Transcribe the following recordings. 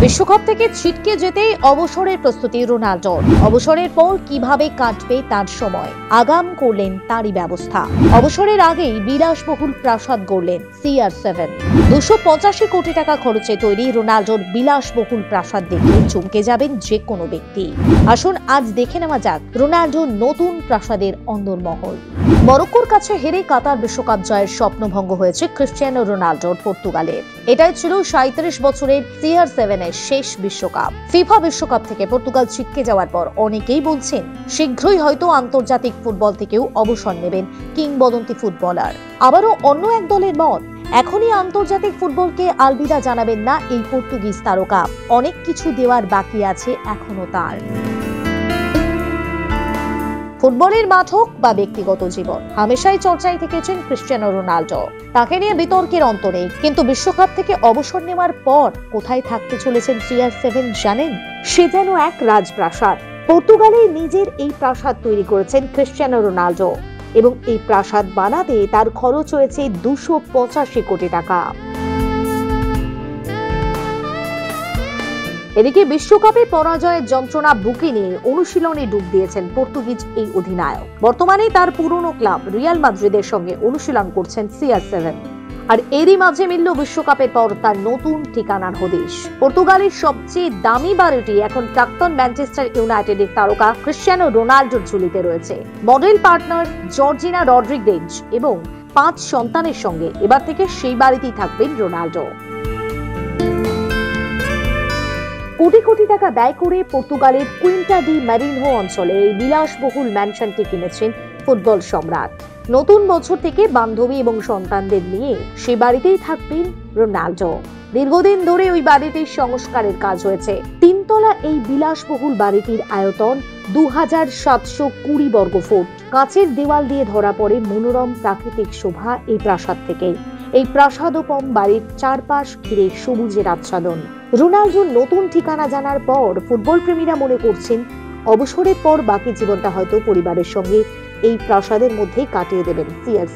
বিশ্বকাপ থেকে ছিটকে যেতেই অবসরের প্রস্তুতি রোনাল্ডোর। অবসরের পর কিভাবে কাটবে তার সময়, আগাম করলেন তারই ব্যবস্থা। অবসরের আগেই বিলাসবহুল প্রাসাদ গড়লেন CR7। 285 কোটি টাকা খরচে তৈরি রোনাল্ডোর বিলাসবহুল প্রাসাদ দেখে চমকে যাবেন যে কোনো ব্যক্তি। আসুন আজ দেখে নেওয়া যাক রোনাল্ডোর নতুন প্রাসাদের অন্দরমহল। মরক্কোর কাছে হেরে কাতার বিশ্বকাপ জয়ের স্বপ্নভঙ্গ হয়েছে ক্রিস্টিয়ানো রোনাল্ডোর পর্তুগালের। এটাই ছিল 37 বছরের CR7 এর শেষ বিশ্বকাপ। ফিফা বিশ্বকাপ থেকে পর্তুগাল ছিটকে যাওয়ার পর অনেকেই বলছেন শীঘ্রই হয়তো আন্তর্জাতিক ফুটবল থেকেও অবসর নেবেন কিংবদন্তি ফুটবলার। আবারও অন্য এক দলের মত, এখনই আন্তর্জাতিক ফুটবলকে আলবিদা জানাবেন না এই পর্তুগিজ তারকা। অনেক কিছু দেওয়ার বাকি আছে এখনো তার। ফুটবলের মাঠ হোক বা ব্যক্তিগত জীবন, হামেশাই চর্চায় থেকেছেন ক্রিস্টিয়ানো রোনাল্ডো। তাকে নিয়ে বিতর্কের অন্ত নেই, কিন্তু বিশ্বকাপ থেকে অবসর নেওয়ার পর কোথায় থাকতে চলেছেন CR7 জানেন? সে যেন এক রাজপ্রাসাদ। পর্তুগালে নিজের এই প্রাসাদ তৈরি করেছেন ক্রিস্টিয়ানো রোনাল্ডো এবং এই প্রাসাদ বানাতে তার খরচ হয়েছে 285 কোটি টাকা। এদিকে বিশ্বকাপে পরাজয়ের যন্ত্রণা বুকে নিয়ে অনুশীলনে ডুব দিয়েছেন পর্তুগিজ এই অধিনায়ক। বর্তমানে তার পুরনো ক্লাব রিয়াল মাদ্রিদের সঙ্গে অনুশীলন করছেন CR7। আর এরই মাঝে মিলল বিশ্বকাপের পর তার নতুন ঠিকানার হদিশ। পর্তুগালের সবচেয়ে দামি বাড়িটি এখন প্রাক্তন ম্যানচেস্টার ইউনাইটেডের তারকা ক্রিস্টিয়ানো রোনাল্ডোর ঝুলিতে রয়েছে। মডেল পার্টনার জর্জিনা রড্রিগেজ এবং 5 সন্তানের সঙ্গে এবার থেকে সেই বাড়িতেই থাকবেন রোনাল্ডো। কোটি কোটি টাকা ব্যয় করে পর্তুগালের কুইন্টা ডি মারিনহো অঞ্চলে এই বিলাসবহুল ম্যানশনটি কিনেছেন ফুটবল সম্রাট। নতুন বছর থেকে বান্ধবী এবং সন্তানদের নিয়ে সে বাড়িতেই থাকবেন রোনাল্ডো। দীর্ঘদিন ধরে ওই বাড়িটির সংস্কারের কাজ হয়েছে। 3 তলা এই বিলাসবহুল বাড়িটির আয়তন 2720 বর্গফুট। কাঁচের দেওয়াল দিয়ে ধরা পড়ে মনোরম প্রাকৃতিক শোভা এই প্রাসাদ থেকে। এই প্রাসাদোপম বাড়ির চারপাশ ঘিরে সবুজের আচ্ছাদন। রোনাল্ডোর নতুন ঠিকানা জানার পর ফুটবল প্রেমীরা মনে করছেন অবসরের পর বাকি জীবনটা হয়তো পরিবারের সঙ্গে এই প্রাসাদের মধ্যেই কাটিয়ে দেবেন CR7।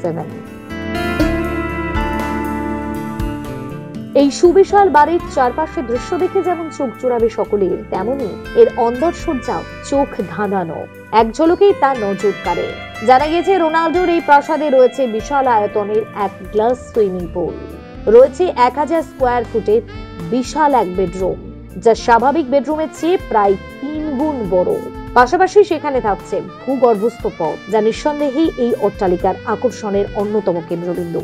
এই সুবিশাল বাড়ির চারপাশের দৃশ্য দেখে যেমন চোখ জোড়াবে সকলের, তেমনি এর অন্দরসজ্জাও চোখ ধাঁধানো। এক ঝলকেই তা নজর কাড়ে। জানা গেছে রোনাল্ডোর এই প্রাসাদে রয়েছে বিশাল আয়তনের এক গ্লাস সুইমিং পুল, রয়েছে 1000 স্কোয়ার ফুটের বিশাল এক বেডরুম, যা স্বাভাবিক বেডরুমের চেয়ে প্রায় 3 গুণ বড়। পাশাপাশি সেখানে থাকছে ভূগর্ভস্থ পথ, যা নিঃসন্দেহেই এই অট্টালিকার আকর্ষণের অন্যতম কেন্দ্রবিন্দু।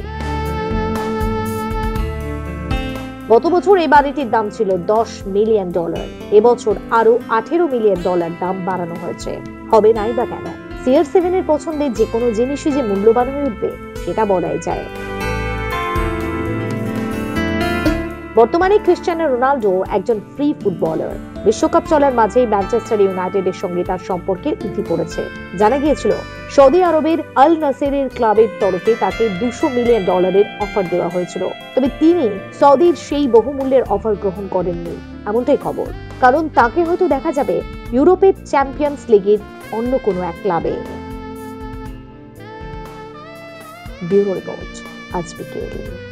গত বছর এই বাড়িটির দাম ছিল $10 মিলিয়ন। এবছর আরো $18 মিলিয়ন দাম বাড়ানো হয়েছে। হবে নাই বা কেন? CR7 এর পছন্দের যে কোনো জিনিসই যে মূল্যবান হয়ে উঠবে সেটা বলাই যায়। বর্তমানে ক্রিস্টিয়ানো রোনাল্ডো একজন ফ্রি ফুটবলার। বিশ্বকাপ চলার মাঝেই ম্যানচেস্টার ইউনাইটেডের সঙ্গে তার সম্পর্কের ইতি পড়েছে। জানা গিয়েছিল সৌদি আরবের আল নাসেরের ক্লাবের তরফে তাকে $200 মিলিয়ন অফার দেওয়া হয়েছিল, তবে তিনি সৌদির সেই বহুমূল্যের অফার গ্রহণ করেননি, এমনটাই খবর। কারণ তাকে হয়তো দেখা যাবে ইউরোপের চ্যাম্পিয়ন্স লিগের অন্য কোনো এক ক্লাবে। ব্যুরো রিপোর্ট, আজ বিকেল।